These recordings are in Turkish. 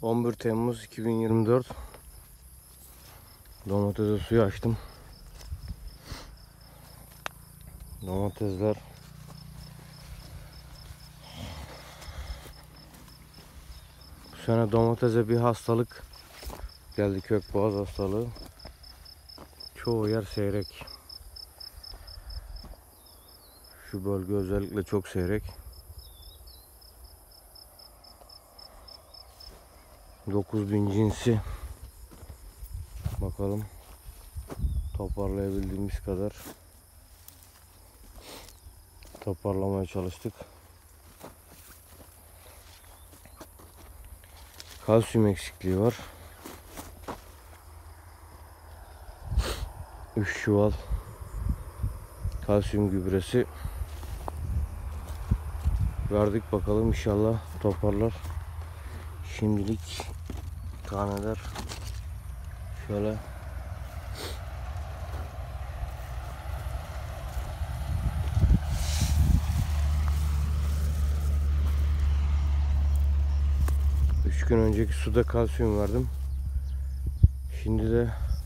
11 Temmuz 2024. Domatese suyu açtım. Domatesler bu sene domatese bir hastalık geldi, kökboğaz hastalığı. Çoğu yer seyrek. Şu bölge özellikle çok seyrek. 9000 cinsi. Bakalım toparlayabildiğimiz kadar toparlamaya çalıştık. Kalsiyum eksikliği var. 3 çuval kalsiyum gübresi verdik, bakalım inşallah toparlar. Şimdilik taneler şöyle gün önceki suda kalsiyum verdim. Şimdi de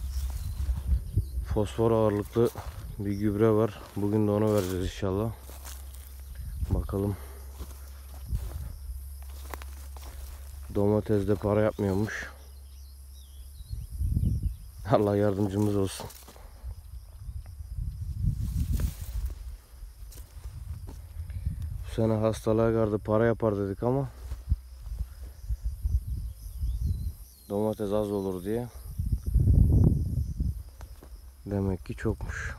fosfor ağırlıklı bir gübre var. Bugün de onu vereceğiz inşallah. Bakalım. Domates de para yapmıyormuş. Allah yardımcımız olsun. Bu sene hastalığa karşı para yapar dedik ama domates az olur diye demek ki çokmuş.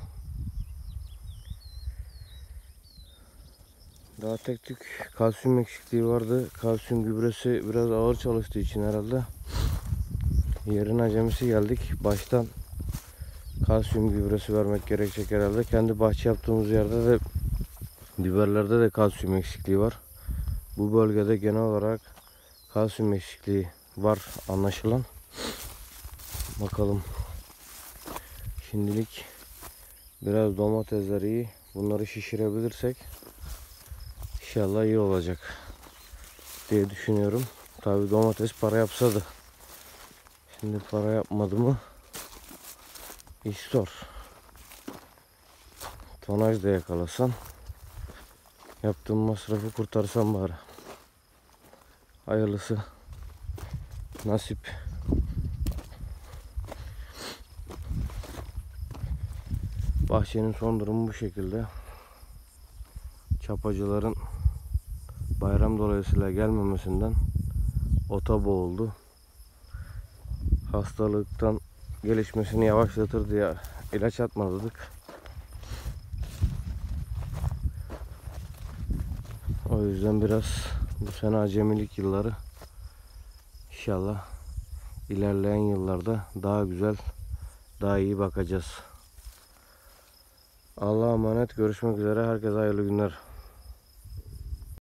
Daha tek tük kalsiyum eksikliği vardı. Kalsiyum gübresi biraz ağır çalıştığı için herhalde yerin acemisi geldik. Baştan kalsiyum gübresi vermek gerekecek herhalde. Kendi bahçe yaptığımız yerde de biberlerde de kalsiyum eksikliği var. Bu bölgede genel olarak kalsiyum eksikliği var anlaşılan. Bakalım. Şimdilik biraz domatesler iyi. Bunları şişirebilirsek İnşallah iyi olacak diye düşünüyorum. Tabii domates para yapsa da şimdi para yapmadı mı iş zor. Tonaj da yakalasan, yaptığım masrafı kurtarsam bari. Hayırlısı, nasip. Bahçenin son durumu bu şekilde. Çapacıların bayram dolayısıyla gelmemesinden ota boğuldu. Hastalıktan gelişmesini yavaşlatır diye ilaç atmadık. O yüzden biraz bu sene acemilik yılları. İnşallah ilerleyen yıllarda daha güzel, daha iyi bakacağız. Allah'a emanet, görüşmek üzere. Herkese hayırlı günler.